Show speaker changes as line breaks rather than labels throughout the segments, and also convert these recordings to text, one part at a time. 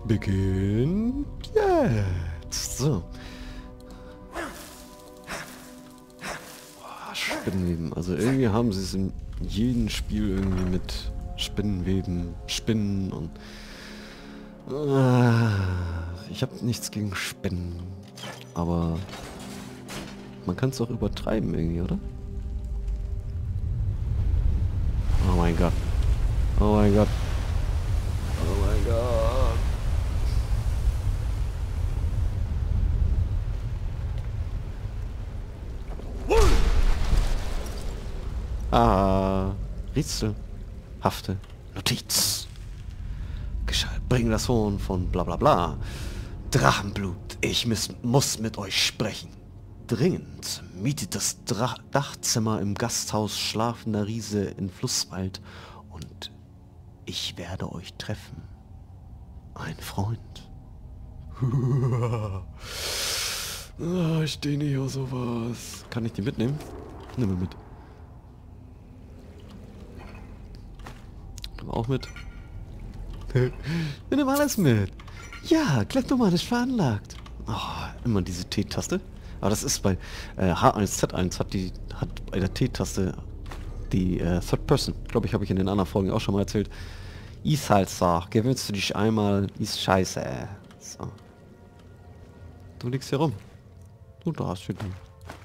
beginnt jetzt. So. Boah, Spinnenweben. Also irgendwie haben sie es in jedem Spiel irgendwie mit Spinnenweben, Spinnen und... ich habe nichts gegen Spinnen. Aber man kann es auch übertreiben irgendwie, oder? Oh mein Gott. Oh mein Gott. Oh mein Gott. Ah. Rätselhafte Notiz. Bring das Horn von bla bla bla. Drachenblut, ich muss mit euch sprechen. Dringend mietet das Dachzimmer im Gasthaus Schlafender Riese in Flusswald und ich werde euch treffen. Ein Freund. Ich stehe nicht auf sowas. Kann ich die mitnehmen? Nimm mal mit. Nimm auch mit. Wir nehmen alles mit. Ja, kleptomanisch veranlagt. Oh, immer diese T-Taste. Aber das ist bei H1Z1 hat bei der T-Taste die Third Person. Glaube ich, habe ich in den anderen Folgen auch schon mal erzählt. Ist halt so. Gewöhnst du dich einmal, ist scheiße. So. Du liegst hier rum. Du darfst für dich.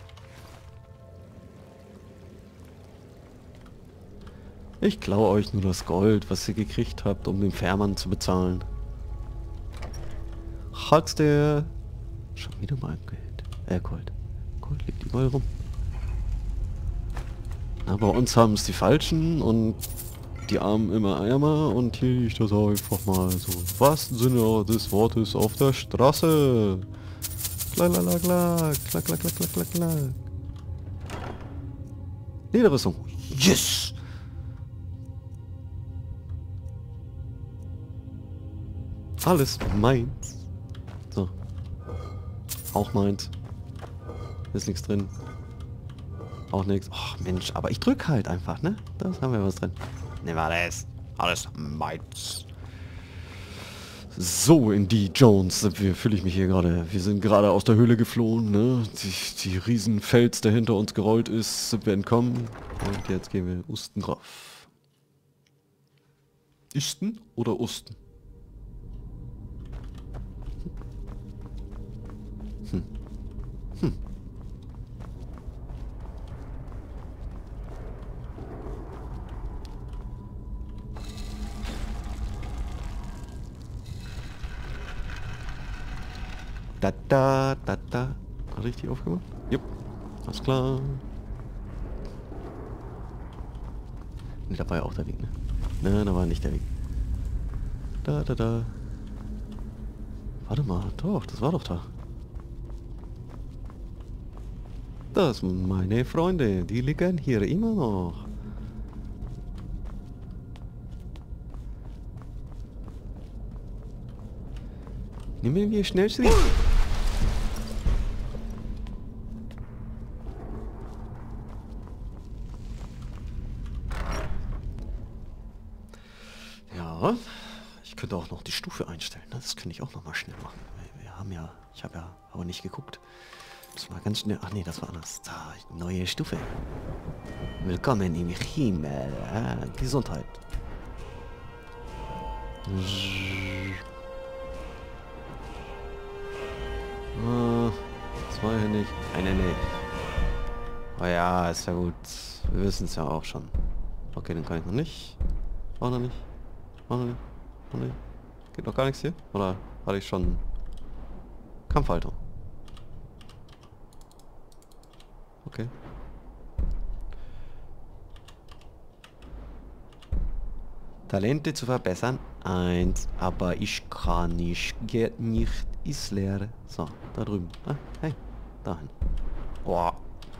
Ich klaue euch nur das Gold, was ihr gekriegt habt, um den Fährmann zu bezahlen. Halt's dir. Schon wieder mal Geld. Gold. Gold liegt überall rum. Na, bei uns haben es die Falschen und die Armen immer ärmer und hier liegt das einfach mal so im wahrsten Sinne des Wortes auf der Straße. Klack, klack, klack, klack, klack, klack, klack, klack, klack. Lederrüstung. Yes! Alles meins. So. Auch meins. Ist nichts drin. Auch nichts. Ach Mensch, aber ich drück halt einfach, ne? Da haben wir was drin. Nehmen wir alles. Alles meins. So, in die Jones fühle ich mich hier gerade. Wir sind gerade aus der Höhle geflohen, ne? Die Riesenfels, der hinter uns gerollt ist, sind wir entkommen. Und jetzt gehen wir Usten drauf. Üsten oder Usten? Da. Richtig aufgemacht? Jupp. Alles klar. Ne, da war ja auch der Weg, ne? Ne, da war nicht der Weg. Da. Warte mal, doch, das war doch da. Das sind meine Freunde, die liegen hier immer noch. Nehmen wir schnell Schritt. Ja, ich könnte auch noch die Stufe einstellen. Ne? Das könnte ich auch noch mal schnell machen. Wir haben ja, ich habe ja aber nicht geguckt. Das war ganz schnell. Ach nee, das war anders. Da, neue Stufe. Willkommen im Himmel. Gesundheit. Zweihändig. Eine nicht. Oh ja, ist ja gut. Wir wissen es ja auch schon. Okay, den kann ich noch nicht. Auch noch nicht. Auch noch nicht. Auch nicht. Geht noch gar nichts hier? Oder hatte ich schon Kampfhaltung? Okay. Talente zu verbessern. 1. Aber ich kann nicht. Geht nicht. Ist leer. So, da drüben. Ah, hey. Dahin. Boah.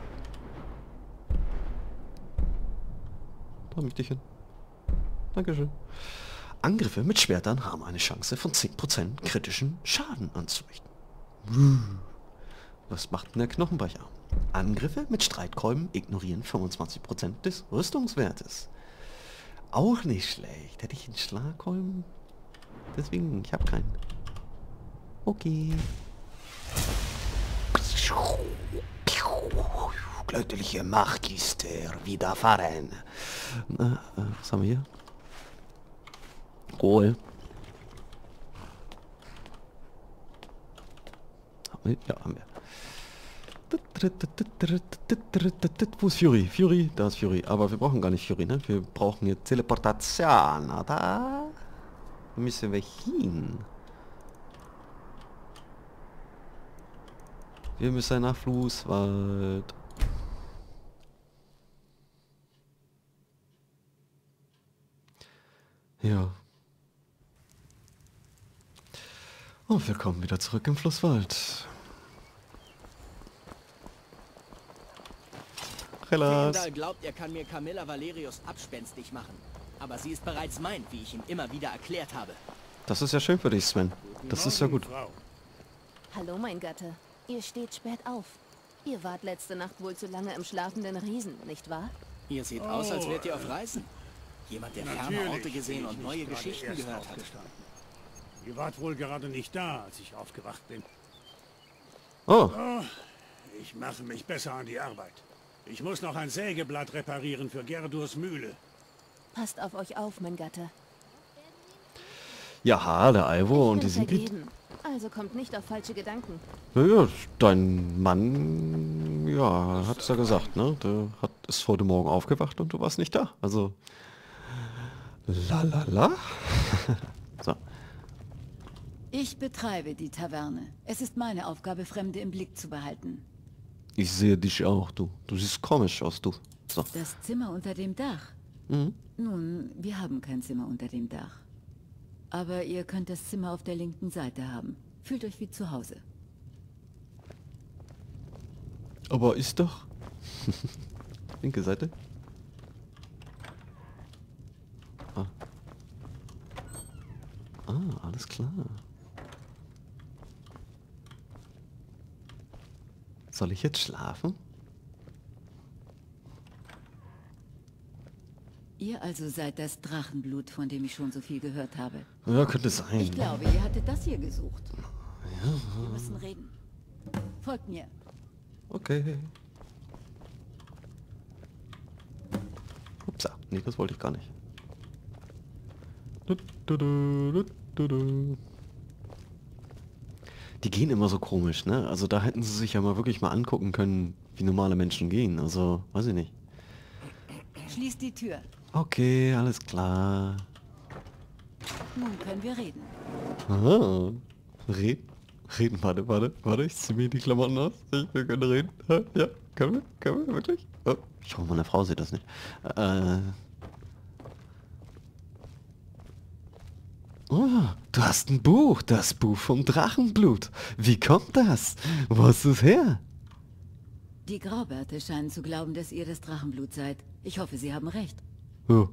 Da möchte ich hin. Dankeschön. Angriffe mit Schwertern haben eine Chance von 10% kritischen Schaden anzurichten. Was macht denn der Knochenbrecher? Angriffe mit Streitkolben ignorieren 25% des Rüstungswertes. Auch nicht schlecht. Hätte ich einen Schlagkolben? Deswegen, ich habe keinen. Okay. Göttliche Magister widerfahren. Was haben wir hier? Kohl. Ja, haben wir. Wo ist Fury? Fury? Da ist Fury. Aber wir brauchen gar nicht Fury, ne? Wir brauchen jetzt Teleportation, oder? Wo müssen wir hin? Wir müssen nach Flusswald. Ja. Und wir kommen wieder zurück im Flusswald. Relax.
Findal glaubt, er kann mir Camilla Valerius abspenstig machen. Aber sie ist bereits mein, wie ich ihm immer wieder erklärt habe.
Das ist ja schön für dich, Sven. Das ist ja gut.
Frau.
Hallo, mein Gatte. Ihr steht spät auf. Ihr wart letzte Nacht wohl zu lange im schlafenden Riesen, nicht wahr?
Ihr seht aus, als wärt ihr auf Reisen. Jemand, der ferne
Natürlich
Orte gesehen
bin
und
ich
neue
nicht gerade
Geschichten
erst
gehört hat.
aufgestanden. Ihr wart wohl gerade nicht da, als ich aufgewacht bin.
Oh,
Oh, ich mache mich besser an die Arbeit. Ich muss noch ein Sägeblatt reparieren für Gerdurs Mühle.
Passt auf euch auf, mein Gatte.
ja, der Ivo und die
Ich bin
Sigrid.
vergeben. Also kommt nicht auf falsche Gedanken.
Ja, dein Mann, ja, hat es ja gesagt, ne? Der ist heute Morgen aufgewacht und du warst nicht da. Also, la la la. So,
Ich betreibe die Taverne. Es ist meine Aufgabe, Fremde im Blick zu behalten.
ich sehe dich auch, du. Du siehst komisch aus, du. So.
Das Zimmer unter dem Dach.
Mhm.
Nun, wir haben kein Zimmer unter dem Dach. Aber ihr könnt das Zimmer auf der linken Seite haben. Fühlt euch wie zu Hause.
Aber ist doch. Linke Seite. Ah. Ah, alles klar. Soll ich jetzt schlafen?
Ihr also seid das Drachenblut, von dem ich schon so viel gehört habe.
Ja, könnte sein.
Ich glaube, ihr hattet das hier gesucht. Wir müssen reden. Folgt mir.
Okay. Upsa. Nee, das wollte ich gar nicht. Die gehen immer so komisch, ne? Also da hätten sie sich ja mal wirklich mal angucken können, wie normale Menschen gehen. Also, weiß ich nicht.
Schließt die Tür.
Okay, alles klar.
Nun können wir reden.
Ah, reden, warte, ich zieh mir die Klamotten aus. Wir können reden. Ja, können wir, wirklich? Oh, ich hoffe, meine Frau sieht das nicht. Oh, du hast ein Buch, das Buch vom Drachenblut. Wie kommt das? Wo ist es her?
Die Graubärte scheinen zu glauben, dass ihr das Drachenblut seid. Ich hoffe, sie haben recht.
Oh.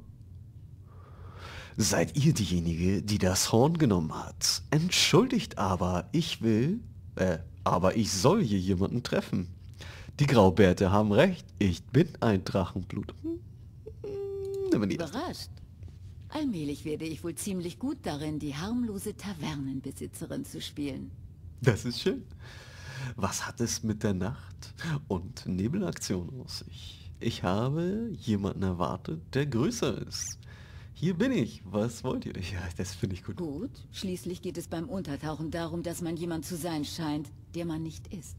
Seid ihr diejenige, die das Horn genommen hat? Entschuldigt aber, ich soll hier jemanden treffen. Die Graubärte haben recht, ich bin ein Drachenblut. Nimm mal die erste.
Überrascht. Allmählich werde ich wohl ziemlich gut darin, die harmlose Tavernenbesitzerin zu spielen.
Das ist schön. Was hat es mit der Nacht und Nebelaktion aus sich? Ich habe jemanden erwartet, der größer ist. Hier bin ich. Was wollt ihr? Ja, das finde ich gut.
Gut, schließlich geht es beim Untertauchen darum, dass man jemand zu sein scheint, der man nicht ist.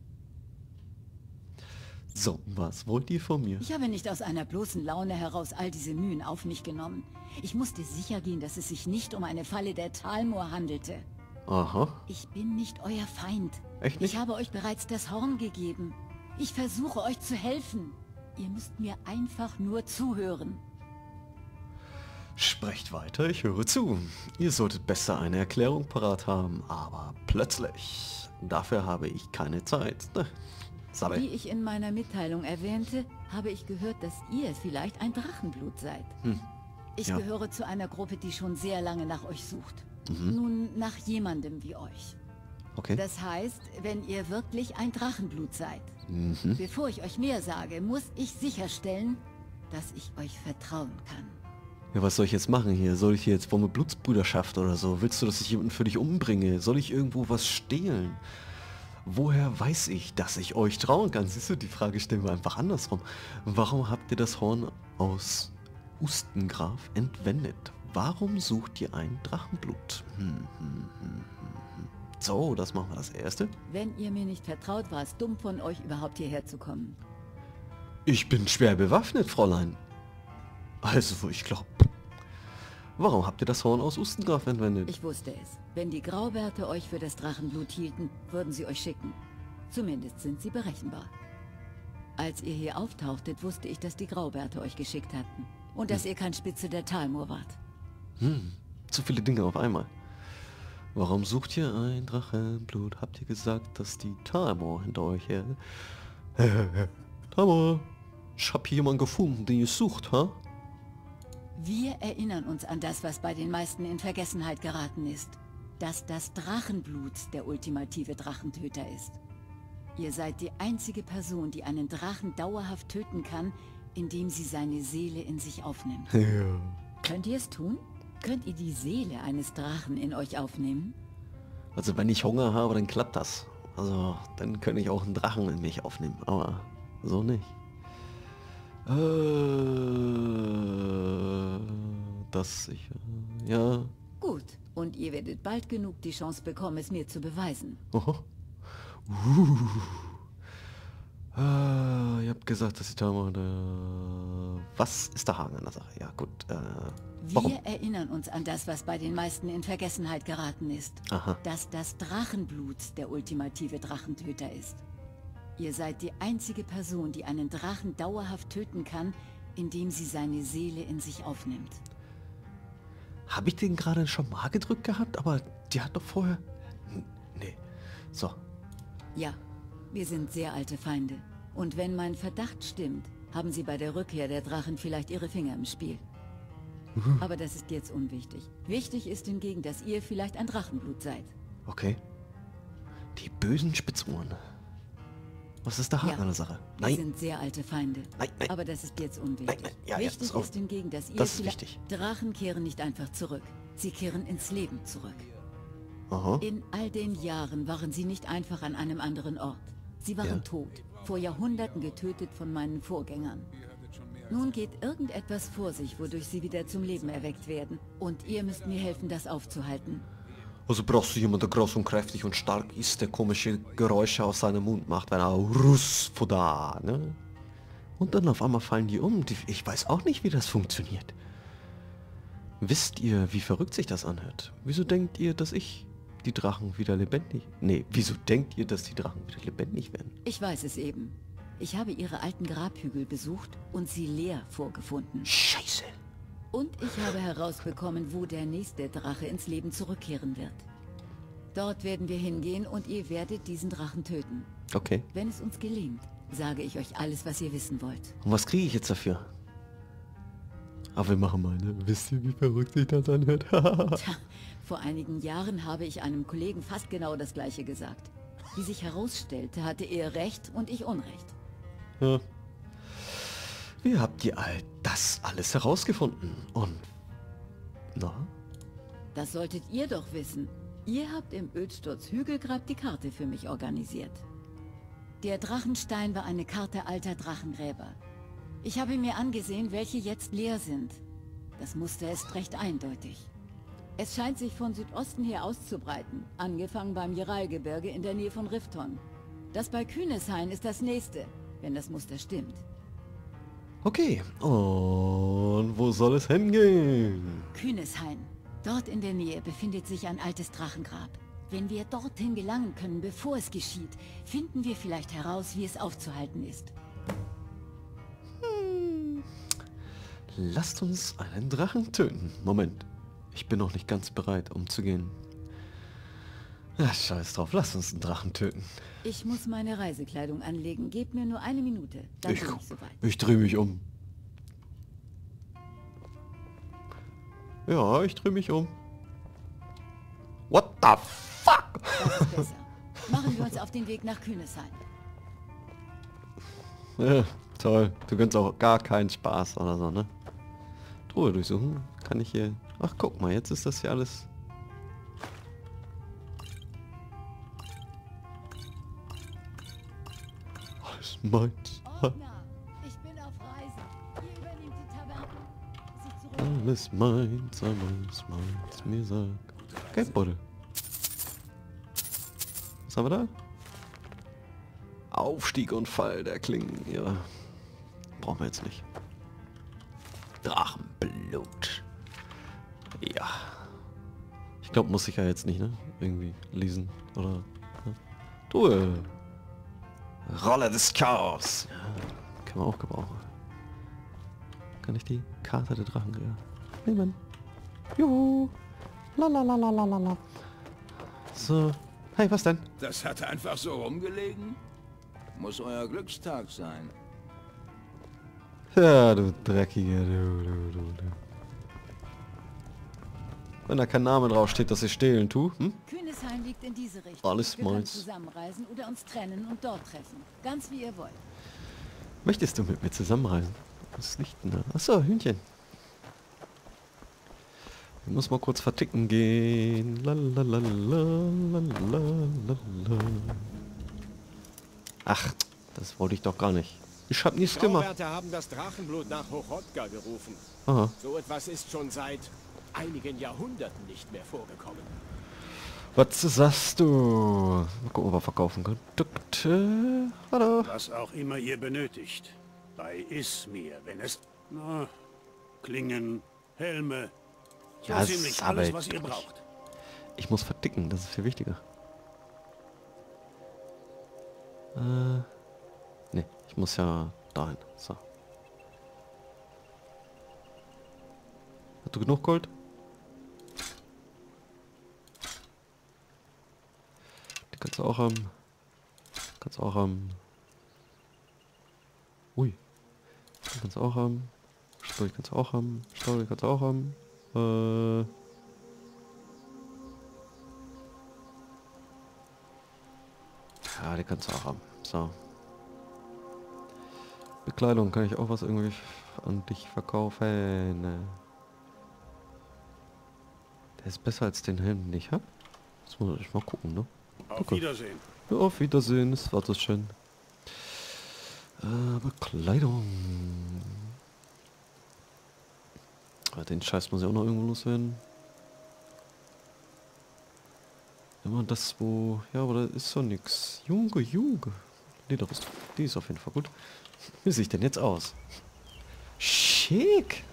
So, was wollt ihr von mir?
Ich habe nicht aus einer bloßen Laune heraus all diese Mühen auf mich genommen. Ich musste sicher gehen, dass es sich nicht um eine Falle der Talmor handelte.
Aha.
Ich bin nicht euer Feind.
Echt nicht?
Ich habe euch bereits das Horn gegeben. Ich versuche euch zu helfen. Ihr müsst mir einfach nur zuhören.
Sprecht weiter, ich höre zu. Ihr solltet besser eine Erklärung parat haben, aber plötzlich. Dafür habe ich keine Zeit. Sabbel.
Wie ich in meiner Mitteilung erwähnte, habe ich gehört, dass ihr vielleicht ein Drachenblut seid. Ich
ja.
gehöre zu einer Gruppe, die schon sehr lange nach euch sucht. Nun, nach jemandem wie euch.
Okay.
Das heißt, wenn ihr wirklich ein Drachenblut seid. Bevor ich euch mehr sage, muss ich sicherstellen, dass ich euch vertrauen kann.
Ja, was soll ich jetzt machen hier? Soll ich hier jetzt eine Blutsbrüderschaft oder so? Willst du, dass ich jemanden für dich umbringe? Soll ich irgendwo was stehlen? Woher weiß ich, dass ich euch trauen kann? Siehst du, die Frage stellen wir einfach andersrum. Warum habt ihr das Horn aus Ustengraf entwendet? Warum sucht ihr ein Drachenblut? So, das machen wir das Erste.
Wenn ihr mir nicht vertraut, war es dumm von euch, überhaupt hierher zu kommen.
Ich bin schwer bewaffnet, Fräulein. Also, ich glaube. Warum habt ihr das Horn aus Ustengraf entwendet?
Ich wusste es. Wenn die Graubärte euch für das Drachenblut hielten, würden sie euch schicken. Zumindest sind sie berechenbar. Als ihr hier auftauchtet, wusste ich, dass die Graubärte euch geschickt hatten. Und dass ihr kein Spitze der Talmor wart.
Zu viele Dinge auf einmal. Warum sucht ihr ein Drachenblut? Habt ihr gesagt, dass die Talmor hinter euch her... Talmor, ich hab hier jemanden gefunden, den ihr sucht, ha?
Wir erinnern uns an das, was bei den meisten in Vergessenheit geraten ist. Dass das Drachenblut der ultimative Drachentöter ist. Ihr seid die einzige Person, die einen Drachen dauerhaft töten kann, indem sie seine Seele in sich aufnimmt.
Ja.
Könnt ihr es tun? Könnt ihr die Seele eines Drachen in euch aufnehmen?
Also wenn ich Hunger habe, dann klappt das. Also dann könnte ich auch einen Drachen in mich aufnehmen, aber so nicht. Das sicher. Ja.
Gut, und ihr werdet bald genug die Chance bekommen, es mir zu beweisen.
Oho. Ihr habt gesagt, dass ich da mal... Was ist der Haken an der Sache? Ja gut. Warum?
Wir erinnern uns an das, was bei den meisten in Vergessenheit geraten ist.
Aha.
Dass das Drachenblut der ultimative Drachentöter ist. Ihr seid die einzige Person, die einen Drachen dauerhaft töten kann, indem sie seine Seele in sich aufnimmt.
Habe ich den gerade schon mal gedrückt gehabt? Aber die hat doch vorher... Nee. So.
Ja, wir sind sehr alte Feinde. Und wenn mein Verdacht stimmt, haben sie bei der Rückkehr der Drachen vielleicht ihre Finger im Spiel. Aber das ist jetzt unwichtig. Wichtig ist hingegen, dass ihr vielleicht ein Drachenblut seid.
Okay. Die bösen Spitzohren. Was ist der Haken an der Sache?
Wir sind sehr alte Feinde.
Nein, nein.
Aber das ist jetzt unwichtig.
Nein, ja,
wichtig
so.
ist hingegen, dass ihr
Das ist
vielleicht...
wichtig.
Drachen kehren nicht einfach zurück. Sie kehren ins Leben zurück.
Aha.
In all den Jahren waren sie nicht einfach an einem anderen Ort. Sie waren tot, vor Jahrhunderten getötet von meinen Vorgängern. Nun geht irgendetwas vor sich, wodurch sie wieder zum Leben erweckt werden. Und ihr müsst mir helfen, das aufzuhalten.
Also brauchst du jemanden, der groß und kräftig und stark ist, der komische Geräusche aus seinem Mund macht, wenn er Russ da, ne? Und dann auf einmal fallen die um. Ich weiß auch nicht, wie das funktioniert. Wisst ihr, wie verrückt sich das anhört? Wieso denkt ihr, dass ich die Drachen wieder lebendig... Nee, wieso denkt ihr, dass die Drachen wieder lebendig werden?
Ich weiß es eben. Ich habe ihre alten Grabhügel besucht und sie leer vorgefunden.
Scheiße.
Und ich habe herausbekommen, wo der nächste Drache ins Leben zurückkehren wird. Dort werden wir hingehen und ihr werdet diesen Drachen töten.
Okay.
Wenn es uns gelingt, sage ich euch alles, was ihr wissen wollt.
Und was kriege ich jetzt dafür? Aber wir machen mal, ne? Wisst ihr, wie verrückt sich das anhört?
Tja, vor einigen Jahren habe ich einem Kollegen fast genau das Gleiche gesagt. Wie sich herausstellte, hatte er Recht und ich Unrecht.
Ja. Wie habt ihr all das alles herausgefunden? Und... Na?
Das solltet ihr doch wissen. Ihr habt im Ölsturz Hügelgrab die Karte für mich organisiert. Der Drachenstein war eine Karte alter Drachengräber. Ich habe mir angesehen, welche jetzt leer sind. Das Muster ist recht eindeutig. Es scheint sich von Südosten her auszubreiten, angefangen beim Jiralgebirge in der Nähe von Rifton. Das bei Kühneshain ist das nächste, wenn das Muster stimmt.
Okay. Und wo soll es hingehen?
Kühneshain. Dort in der Nähe befindet sich ein altes Drachengrab. Wenn wir dorthin gelangen können, bevor es geschieht, finden wir vielleicht heraus, wie es aufzuhalten ist.
Lasst uns einen Drachen töten. Moment. Ich bin noch nicht ganz bereit, umzugehen. Ach, scheiß drauf. Lasst uns einen Drachen töten.
Ich muss meine Reisekleidung anlegen. Gebt mir nur eine Minute. Dann bin ich soweit.
Ich drehe mich um. Ja, ich drehe mich um. What the fuck?
Das ist besser. Machen wir uns auf den Weg nach Kühneshain.
Ja, toll. Du gönnst auch gar keinen Spaß oder so, ne? Truhe durchsuchen. Kann ich hier... Ach, guck mal, jetzt ist das hier alles... Alles meins.
Ordner, ich bin auf Reisen. Ihr übernehmt die Taverne. Sie zurück.
Alles meins, mir sagt. Geldbeutel. Was haben wir da? Aufstieg und Fall der Klingen. Ja. Brauchen wir jetzt nicht. Drachenblut. Ja. Ich glaube, muss ich ja jetzt nicht, ne? Irgendwie lesen. Oder... Ne? Truhe. Rolle des Chaos. Ja, kann man auch gebrauchen. Kann ich die Karte der Drachen nehmen? Juhu. Lalalala. So. Hey, was denn?
Das hat einfach so rumgelegen? Muss euer Glückstag sein.
Ja, du Dreckiger, du. Wenn da kein Name drauf steht, dass ich stehlen tue, hm?
Kühnesheim liegt in diese Richtung.
Alles
Wir können
meins.
zusammenreisen oder uns trennen und dort treffen. Ganz wie ihr wollt.
Möchtest du mit mir zusammenreisen? Was ist nicht denn da? Achso, Hühnchen. Ich muss mal kurz verticken gehen. Ach, das wollte ich doch gar nicht. Ich hab nichts gemacht.
Schauwärter haben das Drachenblut nach Hochrodka gerufen.
Aha.
So etwas ist schon seit einigen Jahrhunderten nicht mehr vorgekommen.
Was sagst du? Mal gucken, ob wir verkaufen können. Hallo.
Was auch immer ihr benötigt. Bei Izmir, wenn es... Na, Klingen, Helme... So
Ja,
ziemlich
aber
alles, was ihr
durch.
braucht.
Ich muss verticken, das ist viel wichtiger. Ne, ich muss ja dahin. So. Hast du genug Gold? Die kannst du auch haben. Kannst du auch haben. Ui. Die kannst du auch haben. Stolli kannst du auch haben. Stolli kannst du auch haben. Ja, die kannst du auch haben. So. Bekleidung, kann ich auch was irgendwie an dich verkaufen? Der ist besser als den Helm, den ich hab. Das muss ich mal gucken, ne?
Auf Wiedersehen.
Ja, auf Wiedersehen, das war das schön. Bekleidung. Den Scheiß muss ich auch noch irgendwo loswerden. Immer das, wo... Ja, aber da ist so nix. Junge. Lederrüstung. Die ist auf jeden Fall gut. Wie sehe ich denn jetzt aus? Schick.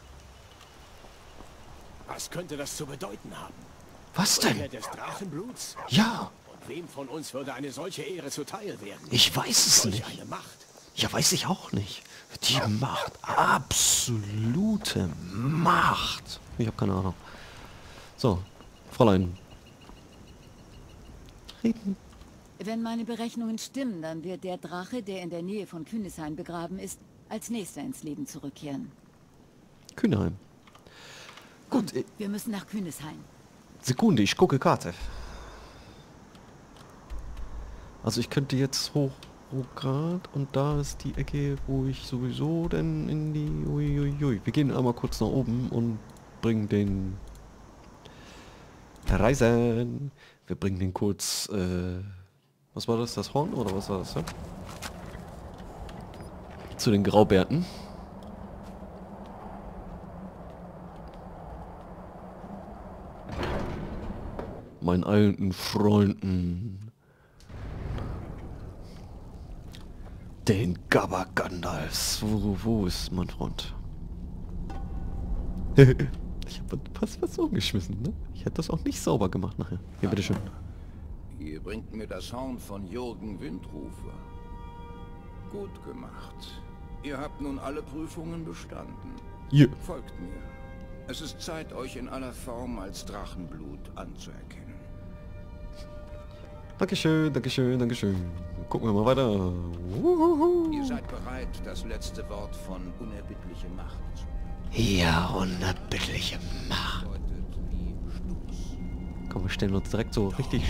Was könnte das zu bedeuten haben?
Was
Rückkehr
denn?
des Drachenbluts?
Ja,
Und wem von uns würde eine solche Ehre zuteil werden?
ich weiß es
Solch
nicht.
eine Macht.
Ja, weiß ich auch nicht. Die Macht. Absolute Macht. Ich habe keine Ahnung. So, Fräulein. Reden.
Wenn meine Berechnungen stimmen, dann wird der Drache, der in der Nähe von Kühnesheim begraben ist, als nächster ins Leben zurückkehren.
Kühneheim. Gut,
Wir müssen nach Kühnesheim.
Sekunde, ich gucke Karte. Also ich könnte jetzt hoch grad und da ist die Ecke, wo ich sowieso dann in die... Uiuiui. Wir gehen einmal kurz nach oben und bringen den... Reisen. Wir bringen den kurz... was war das? Das Horn? Oder was war das? Ja? Zu den Graubärten. Meinen alten Freunden. Den Gabba Gandalfs. Wo ist mein Freund? Ich habe fast was umgeschmissen, ne? Ich hätte das auch nicht sauber gemacht nachher. Hier, bitteschön.
Ihr bringt mir das Horn von Jürgen Windrufer. Gut gemacht. Ihr habt nun alle Prüfungen bestanden.
Hier.
Folgt mir. Es ist Zeit, euch in aller Form als Drachenblut anzuerkennen.
Dankeschön, Dankeschön, Dankeschön. Gucken wir mal weiter.
Ihr seid bereit, das letzte Wort von unerbittliche Macht zu
Ja, unerbittliche Macht.
bedeutet wie Stuss.
Komm, wir stellen uns direkt so richtig...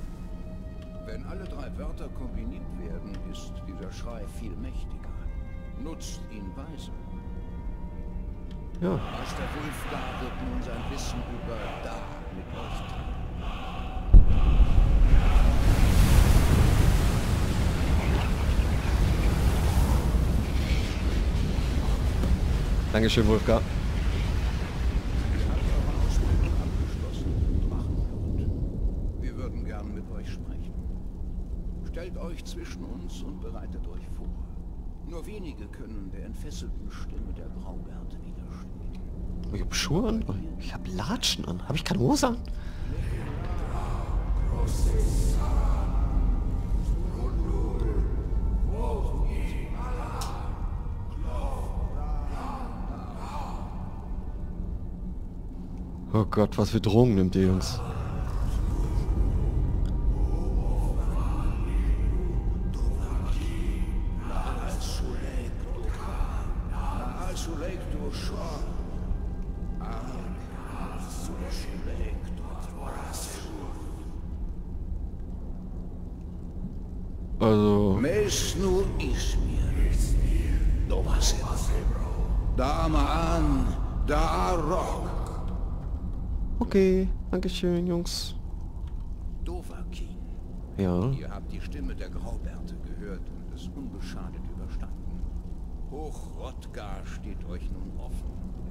Wenn alle drei Wörter kombiniert werden, ist dieser Schrei viel mächtiger. Nutzt ihn weise.
Ja.
Meister Wulfgar wird nun sein Wissen über Da mit euch teilen.
Dankeschön, Wulfgar.
Ihr habt eure Ausbildung abgeschlossen, Drachenblut. Wir würden gern mit euch sprechen. Stellt euch zwischen uns und bereitet euch vor. Nur wenige können der entfesselten Stimme der Graubärte widerstehen.
Ich hab Schuhe an. Ich hab Latschen an. Hab ich keine Hose an? Oh Gott, was für Drogen nimmt ihr, Jungs? Also...
Mesnu Ismir. Damaan, Daarok.
Okay, dankeschön, Jungs.
Dovahkiin.
Ja.
Ihr habt die Stimme der Graubärte gehört und es unbeschadet überstanden. Hoch Hrothgar steht euch nun offen.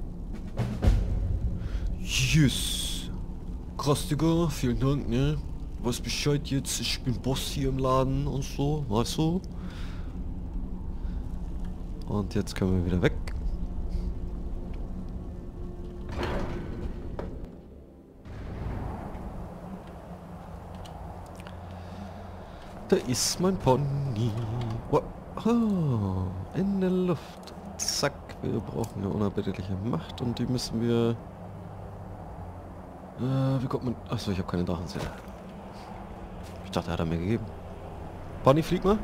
Yes. Krass, Digga. Vielen Dank, ne? Weiß Bescheid jetzt. Ich bin Boss hier im Laden und so. Weißt du? Und jetzt können wir wieder weg. Da ist mein Pony. Wow. Oh, in der Luft. Zack, wir brauchen eine unerbittliche Macht und die müssen wir... wie kommt man... Achso, ich habe keine Drachenzähne. Ich dachte, er hat er mir gegeben. Pony, flieg mal.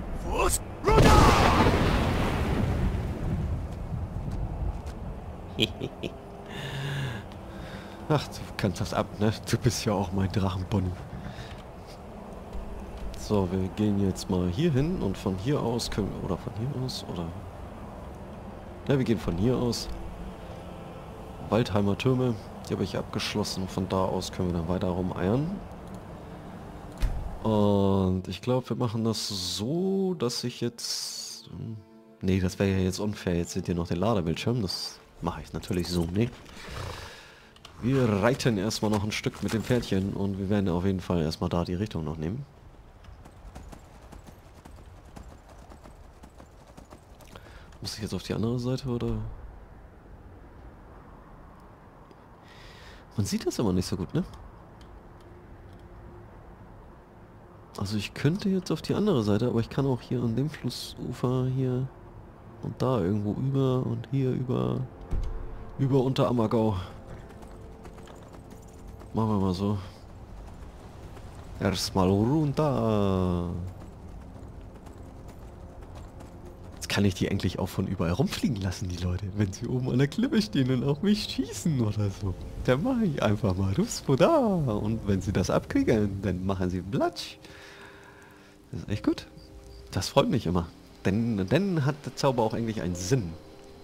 Ach, du kannst das ab, ne? Du bist ja auch mein Drachenpony. So, wir gehen jetzt mal hier hin und von hier aus können wir... Oder von hier aus, oder... Ja, wir gehen von hier aus. Waldheimer Türme, die habe ich abgeschlossen. Von da aus können wir dann weiter rumeiern. Und ich glaube, wir machen das so, dass ich jetzt... Nee, das wäre ja jetzt unfair. Jetzt seht ihr noch den Ladebildschirm. Das mache ich natürlich so, ne? Wir reiten erstmal noch ein Stück mit dem Pferdchen und wir werden auf jeden Fall erstmal da die Richtung noch nehmen. Muss ich jetzt auf die andere Seite, oder? Man sieht das immer nicht so gut, ne? Also ich könnte jetzt auf die andere Seite, aber ich kann auch hier an dem Flussufer hier und da irgendwo über und hier über Unterammergau. Machen wir mal so. Erstmal runter. Jetzt kann ich die eigentlich auch von überall rumfliegen lassen, die Leute. Wenn sie oben an der Klippe stehen und auf mich schießen oder so. Dann mache ich einfach mal Ruspo da. Und wenn sie das abkriegen, dann machen sie Platsch. Das ist echt gut. Das freut mich immer. Denn hat der Zauber auch eigentlich einen Sinn.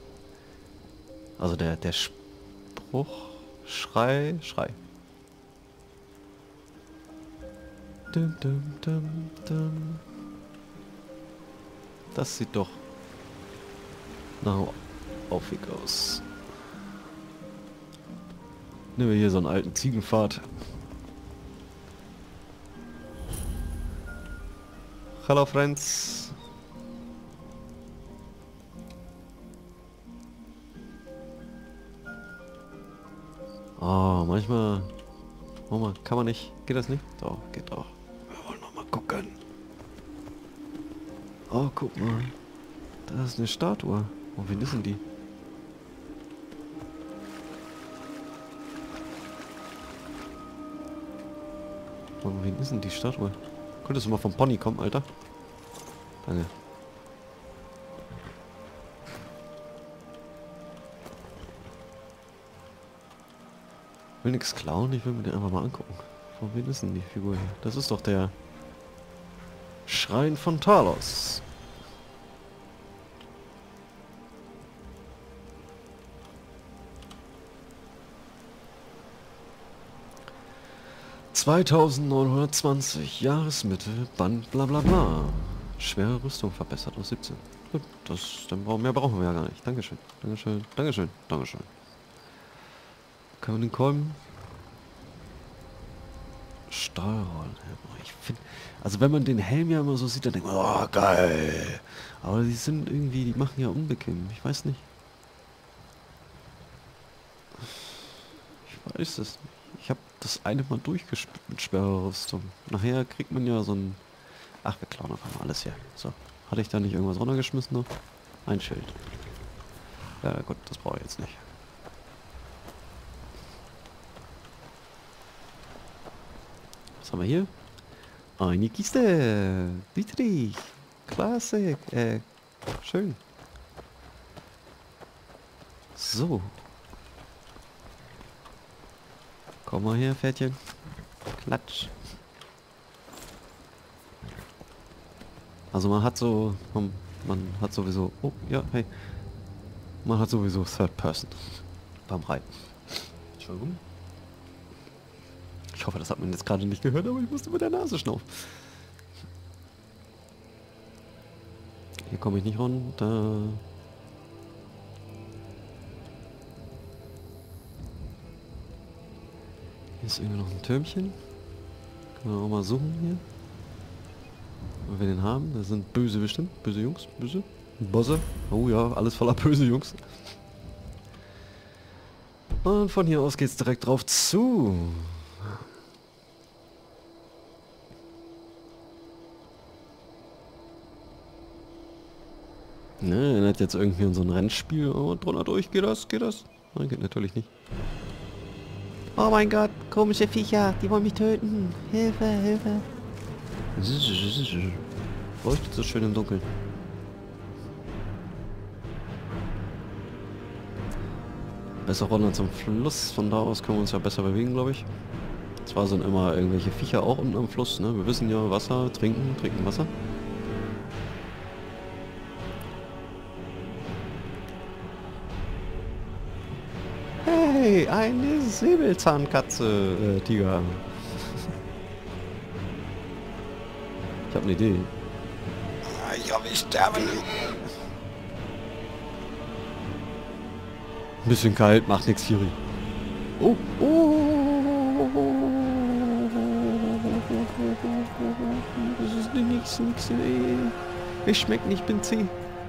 Also der Spruch, Schrei. Dum, dum, dum, dum. Das sieht doch nach Aufweg aus. Nehmen wir hier so einen alten Ziegenpfad. Hallo Friends. Oh, manchmal... Oh man, kann man nicht. Geht das nicht? Doch, geht doch. Wir wollen noch mal gucken. Oh, guck mal. Da ist eine Statue. Oh, wen ist denn die? Oh, wen ist denn die Statue? Könntest du mal vom Pony kommen, Alter? Danke. Ich will nichts klauen, ich will mir den einfach mal angucken. Von wem ist denn die Figur hier? Das ist doch der Schrein von Talos. 2920, Jahresmitte, Band, bla bla bla. Schwere Rüstung verbessert auf 17. Gut, mehr brauchen wir ja gar nicht. Dankeschön, Dankeschön, Dankeschön, Dankeschön. Können wir den Kolben? Stahlrollen. Ich finde, also wenn man den Helm ja immer so sieht, dann denkt man, oh geil. Aber die sind irgendwie, die machen ja unbequem. Ich weiß nicht. Ich weiß es nicht. Ich habe das eine Mal durchgespielt mit schwerer Rüstung. Nachher kriegt man ja so ein... Ach, wir klauen einfach mal alles hier. So. Hatte ich da nicht irgendwas runtergeschmissen noch? Ein Schild. Ja gut, das brauche ich jetzt nicht. Was haben wir hier? Eine Kiste. Dietrich. Klasse. Schön. So. Komm mal her, Pferdchen. Klatsch. Also man hat so... Man hat sowieso... Oh, ja, hey. Man hat sowieso Third Person beim Reiten. Entschuldigung. Ich hoffe, das hat man jetzt gerade nicht gehört, aber ich musste mit der Nase schnaufen. Hier komme ich nicht runter. Hier ist irgendwie noch ein Türmchen. Können wir auch mal suchen hier. Wenn wir den haben. Das sind böse bestimmt. Böse Jungs. Böse. Bosse. Oh ja, alles voller böse Jungs. Und von hier aus geht's direkt drauf zu. Ne, erinnert jetzt irgendwie an so ein Rennspiel. Oh, drunter durch. Geht das? Geht das? Nein, geht natürlich nicht. Oh mein Gott, komische Viecher, die wollen mich töten. Hilfe, Hilfe. Leuchtet so schön im Dunkeln. Besser runter zum Fluss, von da aus können wir uns ja besser bewegen, glaube ich. Zwar sind immer irgendwelche Viecher auch unten am Fluss, ne? Wir wissen ja, Wasser, trinken Wasser. Hey, eine Säbelzahnkatze, Tiger. Ich habe eine Idee. Ich hoffe, ich sterbe nicht. Ein bisschen kalt, macht nichts, Fury. Oh, das ist nix, ey. Ich schmeck nicht, ich bin zäh.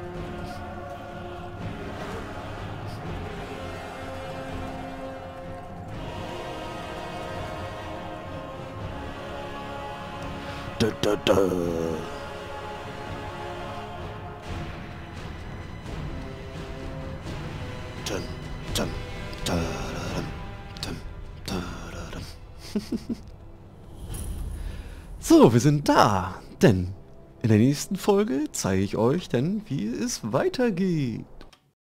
Da. So, wir sind da, denn in der nächsten Folge zeige ich euch dann, wie es weitergeht.